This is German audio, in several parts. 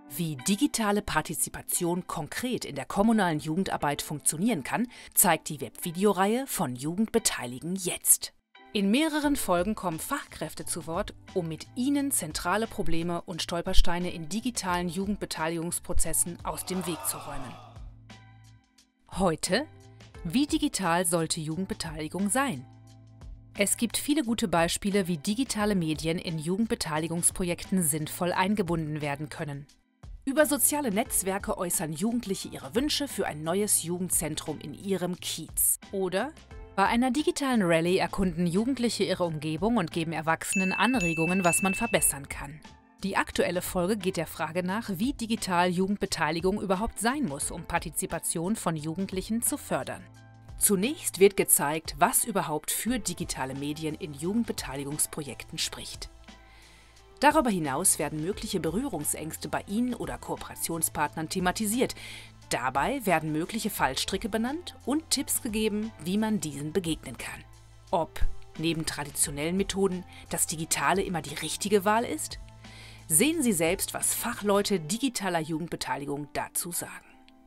Wie digitale Partizipation konkret in der kommunalen Jugendarbeit funktionieren kann, zeigt die Webvideoreihe von Jugend beteiligen jetzt. In mehreren Folgen kommen Fachkräfte zu Wort, um mit ihnen zentrale Probleme und Stolpersteine in digitalen Jugendbeteiligungsprozessen aus dem Weg zu räumen. Heute: Wie digital sollte Jugendbeteiligung sein? Es gibt viele gute Beispiele, wie digitale Medien in Jugendbeteiligungsprojekten sinnvoll eingebunden werden können. Über soziale Netzwerke äußern Jugendliche ihre Wünsche für ein neues Jugendzentrum in ihrem Kiez. Oder bei einer digitalen Rallye erkunden Jugendliche ihre Umgebung und geben Erwachsenen Anregungen, was man verbessern kann. Die aktuelle Folge geht der Frage nach, wie digital Jugendbeteiligung überhaupt sein muss, um Partizipation von Jugendlichen zu fördern. Zunächst wird gezeigt, was überhaupt für digitale Medien in Jugendbeteiligungsprojekten spricht. Darüber hinaus werden mögliche Berührungsängste bei Ihnen oder Kooperationspartnern thematisiert. Dabei werden mögliche Fallstricke benannt und Tipps gegeben, wie man diesen begegnen kann. Ob neben traditionellen Methoden das Digitale immer die richtige Wahl ist? Sehen Sie selbst, was Fachleute digitaler Jugendbeteiligung dazu sagen.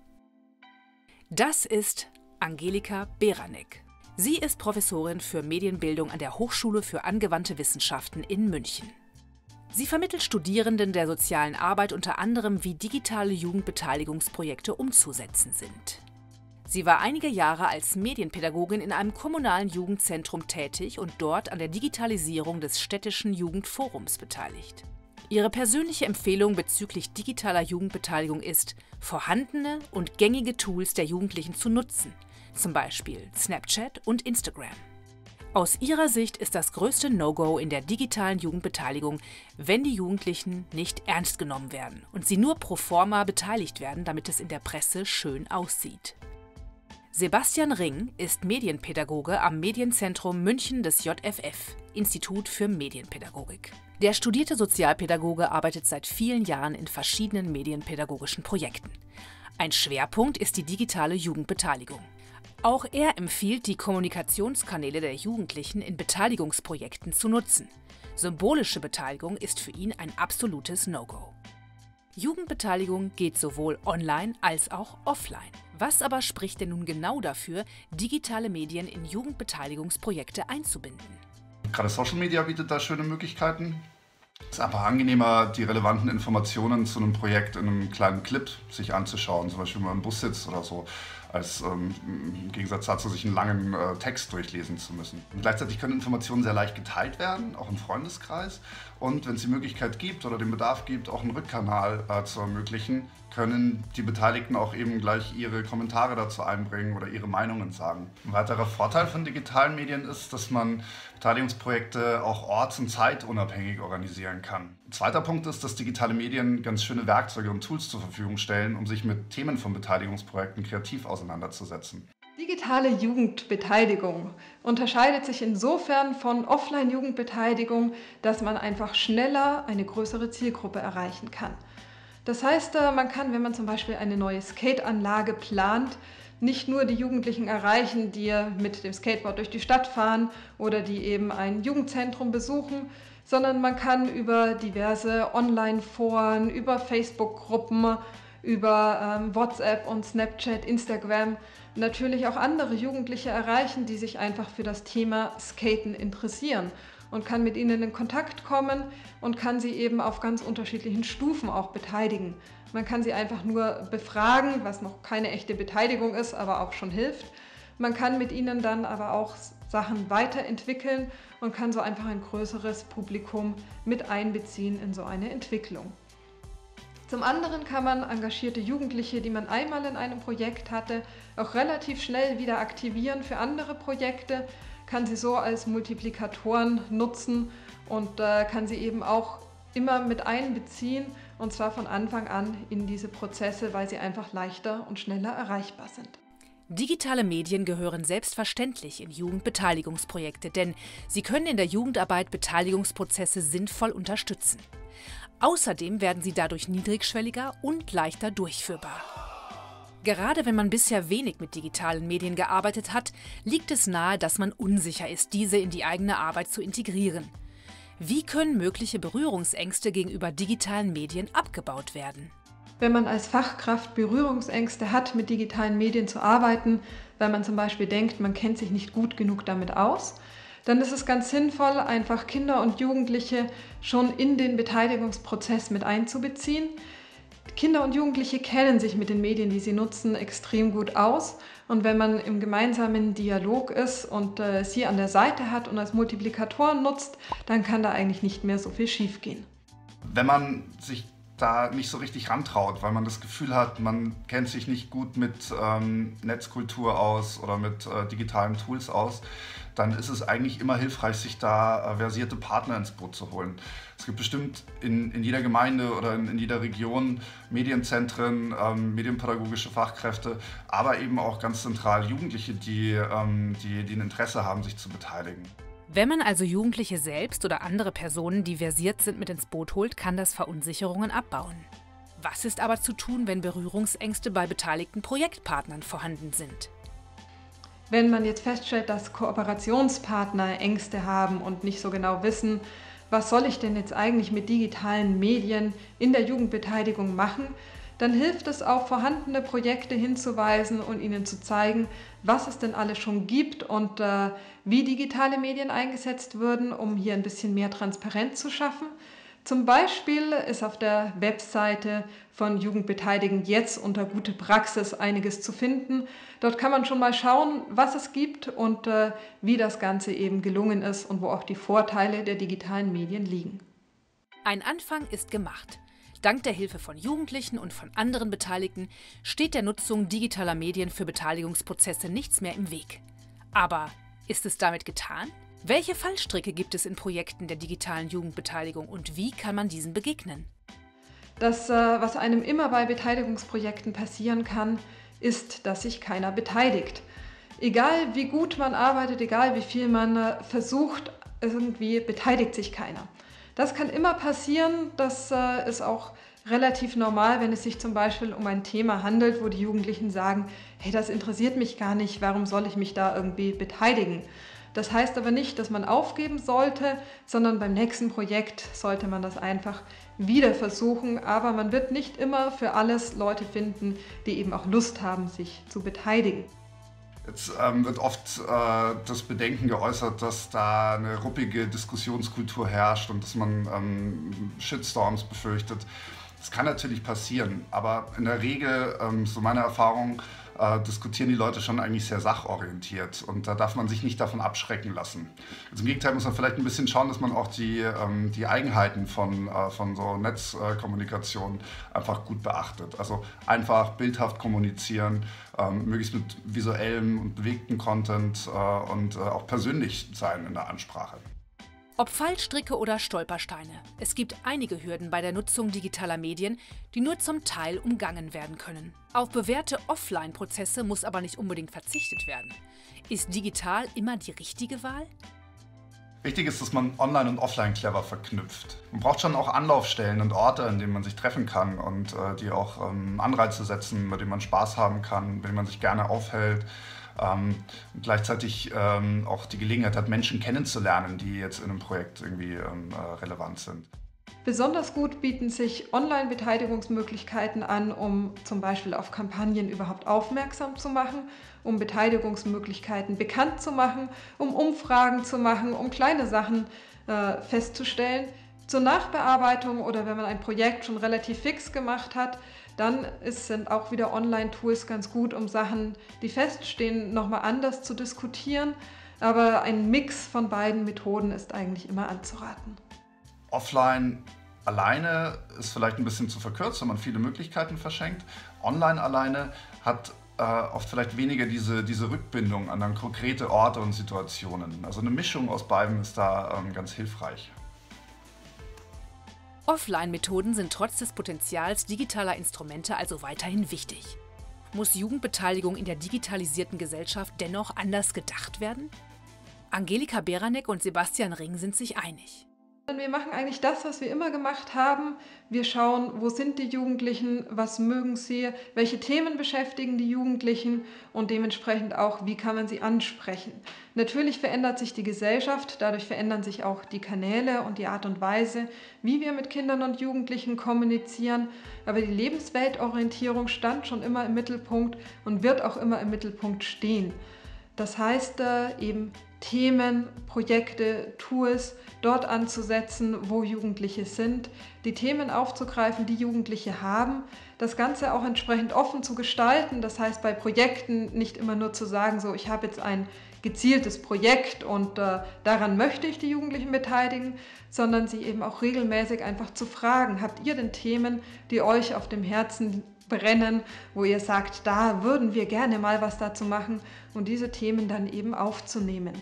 Das ist Angelika Beranek. Sie ist Professorin für Medienbildung an der Hochschule für angewandte Wissenschaften in München. Sie vermittelt Studierenden der sozialen Arbeit unter anderem, wie digitale Jugendbeteiligungsprojekte umzusetzen sind. Sie war einige Jahre als Medienpädagogin in einem kommunalen Jugendzentrum tätig und dort an der Digitalisierung des städtischen Jugendforums beteiligt. Ihre persönliche Empfehlung bezüglich digitaler Jugendbeteiligung ist, vorhandene und gängige Tools der Jugendlichen zu nutzen, zum Beispiel Snapchat und Instagram. Aus ihrer Sicht ist das größte No-Go in der digitalen Jugendbeteiligung, wenn die Jugendlichen nicht ernst genommen werden und sie nur pro forma beteiligt werden, damit es in der Presse schön aussieht. Sebastian Ring ist Medienpädagoge am Medienzentrum München des JFF, Institut für Medienpädagogik. Der studierte Sozialpädagoge arbeitet seit vielen Jahren in verschiedenen medienpädagogischen Projekten. Ein Schwerpunkt ist die digitale Jugendbeteiligung. Auch er empfiehlt, die Kommunikationskanäle der Jugendlichen in Beteiligungsprojekten zu nutzen. Symbolische Beteiligung ist für ihn ein absolutes No-Go. Jugendbeteiligung geht sowohl online als auch offline. Was aber spricht denn nun genau dafür, digitale Medien in Jugendbeteiligungsprojekte einzubinden? Gerade Social Media bietet da schöne Möglichkeiten. Es ist einfach angenehmer, die relevanten Informationen zu einem Projekt in einem kleinen Clip sich anzuschauen, zum Beispiel wenn man im Bus sitzt oder so, als im Gegensatz dazu, sich einen langen Text durchlesen zu müssen. Und gleichzeitig können Informationen sehr leicht geteilt werden, auch im Freundeskreis. Und wenn es die Möglichkeit gibt oder den Bedarf gibt, auch einen Rückkanal zu ermöglichen, können die Beteiligten auch eben gleich ihre Kommentare dazu einbringen oder ihre Meinungen sagen. Ein weiterer Vorteil von digitalen Medien ist, dass man Beteiligungsprojekte auch orts- und zeitunabhängig organisieren kann. Ein zweiter Punkt ist, dass digitale Medien ganz schöne Werkzeuge und Tools zur Verfügung stellen, um sich mit Themen von Beteiligungsprojekten kreativ auseinanderzusetzen. Digitale Jugendbeteiligung unterscheidet sich insofern von Offline-Jugendbeteiligung, dass man einfach schneller eine größere Zielgruppe erreichen kann. Das heißt, man kann, wenn man zum Beispiel eine neue Skateanlage plant, nicht nur die Jugendlichen erreichen, die mit dem Skateboard durch die Stadt fahren oder die eben ein Jugendzentrum besuchen, sondern man kann über diverse Online-Foren, über Facebook-Gruppen, über WhatsApp und Snapchat, Instagram natürlich auch andere Jugendliche erreichen, die sich einfach für das Thema Skaten interessieren und kann mit ihnen in Kontakt kommen und kann sie eben auf ganz unterschiedlichen Stufen auch beteiligen. Man kann sie einfach nur befragen, was noch keine echte Beteiligung ist, aber auch schon hilft. Man kann mit ihnen dann aber auch Sachen weiterentwickeln und kann so einfach ein größeres Publikum mit einbeziehen in so eine Entwicklung. Zum anderen kann man engagierte Jugendliche, die man einmal in einem Projekt hatte, auch relativ schnell wieder aktivieren für andere Projekte, kann sie so als Multiplikatoren nutzen und kann sie eben auch immer mit einbeziehen, und zwar von Anfang an in diese Prozesse, weil sie einfach leichter und schneller erreichbar sind. Digitale Medien gehören selbstverständlich in Jugendbeteiligungsprojekte, denn sie können in der Jugendarbeit Beteiligungsprozesse sinnvoll unterstützen. Außerdem werden sie dadurch niedrigschwelliger und leichter durchführbar. Gerade wenn man bisher wenig mit digitalen Medien gearbeitet hat, liegt es nahe, dass man unsicher ist, diese in die eigene Arbeit zu integrieren. Wie können mögliche Berührungsängste gegenüber digitalen Medien abgebaut werden? Wenn man als Fachkraft Berührungsängste hat, mit digitalen Medien zu arbeiten, weil man zum Beispiel denkt, man kennt sich nicht gut genug damit aus, dann ist es ganz sinnvoll, einfach Kinder und Jugendliche schon in den Beteiligungsprozess mit einzubeziehen. Kinder und Jugendliche kennen sich mit den Medien, die sie nutzen, extrem gut aus. Und wenn man im gemeinsamen Dialog ist und sie an der Seite hat und als Multiplikatoren nutzt, dann kann da eigentlich nicht mehr so viel schiefgehen. Wenn man sich da nicht so richtig rantraut, weil man das Gefühl hat, man kennt sich nicht gut mit Netzkultur aus oder mit digitalen Tools aus, dann ist es eigentlich immer hilfreich, sich da versierte Partner ins Boot zu holen. Es gibt bestimmt in jeder Gemeinde oder in jeder Region Medienzentren, medienpädagogische Fachkräfte, aber eben auch ganz zentral Jugendliche, die ein Interesse haben, sich zu beteiligen. Wenn man also Jugendliche selbst oder andere Personen, die versiert sind, mit ins Boot holt, kann das Verunsicherungen abbauen. Was ist aber zu tun, wenn Berührungsängste bei beteiligten Projektpartnern vorhanden sind? Wenn man jetzt feststellt, dass Kooperationspartner Ängste haben und nicht so genau wissen, was soll ich denn jetzt eigentlich mit digitalen Medien in der Jugendbeteiligung machen, dann hilft es, auf vorhandene Projekte hinzuweisen und ihnen zu zeigen, was es denn alles schon gibt und wie digitale Medien eingesetzt würden, um hier ein bisschen mehr Transparenz zu schaffen. Zum Beispiel ist auf der Webseite von Jugendbeteiligen jetzt unter Gute Praxis einiges zu finden. Dort kann man schon mal schauen, was es gibt und wie das Ganze eben gelungen ist und wo auch die Vorteile der digitalen Medien liegen. Ein Anfang ist gemacht. Dank der Hilfe von Jugendlichen und von anderen Beteiligten steht der Nutzung digitaler Medien für Beteiligungsprozesse nichts mehr im Weg. Aber ist es damit getan? Welche Fallstricke gibt es in Projekten der digitalen Jugendbeteiligung und wie kann man diesen begegnen? Das, was einem immer bei Beteiligungsprojekten passieren kann, ist, dass sich keiner beteiligt. Egal wie gut man arbeitet, egal wie viel man versucht, irgendwie beteiligt sich keiner. Das kann immer passieren, das ist auch relativ normal, wenn es sich zum Beispiel um ein Thema handelt, wo die Jugendlichen sagen, hey, das interessiert mich gar nicht, warum soll ich mich da irgendwie beteiligen? Das heißt aber nicht, dass man aufgeben sollte, sondern beim nächsten Projekt sollte man das einfach wieder versuchen. Aber man wird nicht immer für alles Leute finden, die eben auch Lust haben, sich zu beteiligen. Jetzt wird oft das Bedenken geäußert, dass da eine ruppige Diskussionskultur herrscht und dass man Shitstorms befürchtet. Das kann natürlich passieren, aber in der Regel, so meine Erfahrung, diskutieren die Leute schon eigentlich sehr sachorientiert und da darf man sich nicht davon abschrecken lassen. Also im Gegenteil muss man vielleicht ein bisschen schauen, dass man auch die Eigenheiten von so Netzkommunikation einfach gut beachtet. Also einfach bildhaft kommunizieren, möglichst mit visuellem und bewegtem Content und auch persönlich sein in der Ansprache. Ob Fallstricke oder Stolpersteine, es gibt einige Hürden bei der Nutzung digitaler Medien, die nur zum Teil umgangen werden können. Auf bewährte Offline-Prozesse muss aber nicht unbedingt verzichtet werden. Ist digital immer die richtige Wahl? Wichtig ist, dass man Online und Offline clever verknüpft. Man braucht schon auch Anlaufstellen und Orte, an denen man sich treffen kann und die auch Anreize setzen, bei denen man Spaß haben kann, bei denen man sich gerne aufhält. Und gleichzeitig auch die Gelegenheit hat, Menschen kennenzulernen, die jetzt in einem Projekt irgendwie relevant sind. Besonders gut bieten sich Online-Beteiligungsmöglichkeiten an, um zum Beispiel auf Kampagnen überhaupt aufmerksam zu machen, um Beteiligungsmöglichkeiten bekannt zu machen, um Umfragen zu machen, um kleine Sachen festzustellen. Zur Nachbearbeitung oder wenn man ein Projekt schon relativ fix gemacht hat, dann sind auch wieder Online-Tools ganz gut, um Sachen, die feststehen, nochmal anders zu diskutieren. Aber ein Mix von beiden Methoden ist eigentlich immer anzuraten. Offline alleine ist vielleicht ein bisschen zu verkürzt, wenn man viele Möglichkeiten verschenkt. Online alleine hat oft vielleicht weniger diese Rückbindung an dann konkrete Orte und Situationen. Also eine Mischung aus beidem ist da ganz hilfreich. Offline-Methoden sind trotz des Potenzials digitaler Instrumente also weiterhin wichtig. Muss Jugendbeteiligung in der digitalisierten Gesellschaft dennoch anders gedacht werden? Angelika Beranek und Sebastian Ring sind sich einig. Wir machen eigentlich das, was wir immer gemacht haben. Wir schauen, wo sind die Jugendlichen, was mögen sie, welche Themen beschäftigen die Jugendlichen und dementsprechend auch, wie kann man sie ansprechen. Natürlich verändert sich die Gesellschaft, dadurch verändern sich auch die Kanäle und die Art und Weise, wie wir mit Kindern und Jugendlichen kommunizieren. Aber die Lebensweltorientierung stand schon immer im Mittelpunkt und wird auch immer im Mittelpunkt stehen. Das heißt eben Themen, Projekte, Tools dort anzusetzen, wo Jugendliche sind, die Themen aufzugreifen, die Jugendliche haben, das Ganze auch entsprechend offen zu gestalten. Das heißt, bei Projekten nicht immer nur zu sagen, so ich habe jetzt ein gezieltes Projekt und daran möchte ich die Jugendlichen beteiligen, sondern sie eben auch regelmäßig einfach zu fragen, habt ihr denn Themen, die euch auf dem Herzen brennen, wo ihr sagt, da würden wir gerne mal was dazu machen und diese Themen dann eben aufzunehmen.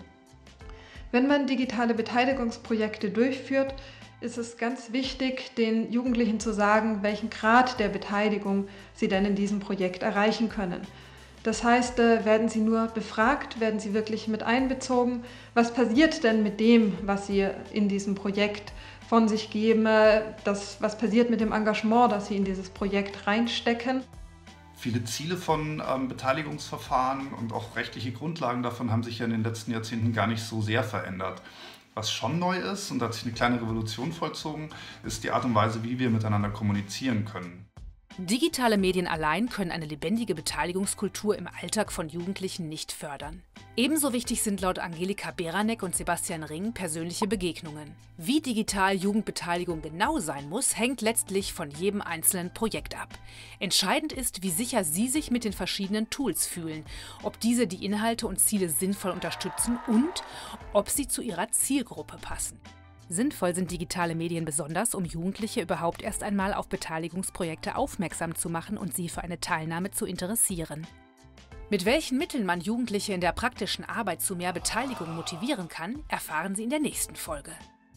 Wenn man digitale Beteiligungsprojekte durchführt, ist es ganz wichtig, den Jugendlichen zu sagen, welchen Grad der Beteiligung sie denn in diesem Projekt erreichen können. Das heißt, werden sie nur befragt, werden sie wirklich mit einbezogen? Was passiert denn mit dem, was sie in diesem Projekt von sich geben? Was passiert mit dem Engagement, das sie in dieses Projekt reinstecken? Viele Ziele von Beteiligungsverfahren und auch rechtliche Grundlagen davon haben sich ja in den letzten Jahrzehnten gar nicht so sehr verändert. Was schon neu ist, und da hat sich eine kleine Revolution vollzogen, ist die Art und Weise, wie wir miteinander kommunizieren können. Digitale Medien allein können eine lebendige Beteiligungskultur im Alltag von Jugendlichen nicht fördern. Ebenso wichtig sind laut Angelika Beranek und Sebastian Ring persönliche Begegnungen. Wie digital Jugendbeteiligung genau sein muss, hängt letztlich von jedem einzelnen Projekt ab. Entscheidend ist, wie sicher Sie sich mit den verschiedenen Tools fühlen, ob diese die Inhalte und Ziele sinnvoll unterstützen und ob sie zu Ihrer Zielgruppe passen. Sinnvoll sind digitale Medien besonders, um Jugendliche überhaupt erst einmal auf Beteiligungsprojekte aufmerksam zu machen und sie für eine Teilnahme zu interessieren. Mit welchen Mitteln man Jugendliche in der praktischen Arbeit zu mehr Beteiligung motivieren kann, erfahren Sie in der nächsten Folge.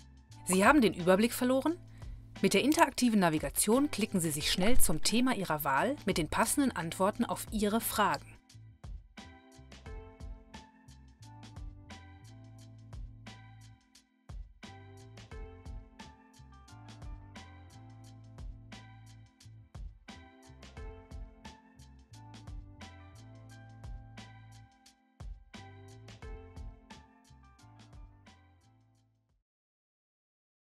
Sie haben den Überblick verloren? Mit der interaktiven Navigation klicken Sie sich schnell zum Thema Ihrer Wahl mit den passenden Antworten auf Ihre Fragen.